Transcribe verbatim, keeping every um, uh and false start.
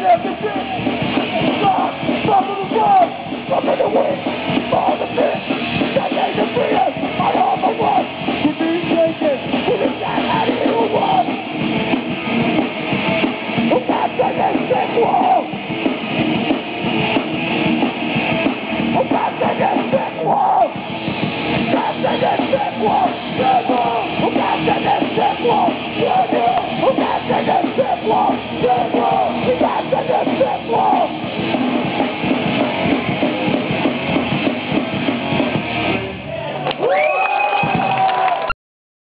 everything. God, stop in the world, stop in the wind, all the fish, that made the fears, I am the one to be taken, to the sad out of you one. Who got to this big wall? Who got to this big wall? Got to this big wall, who got to this big wall? Who got to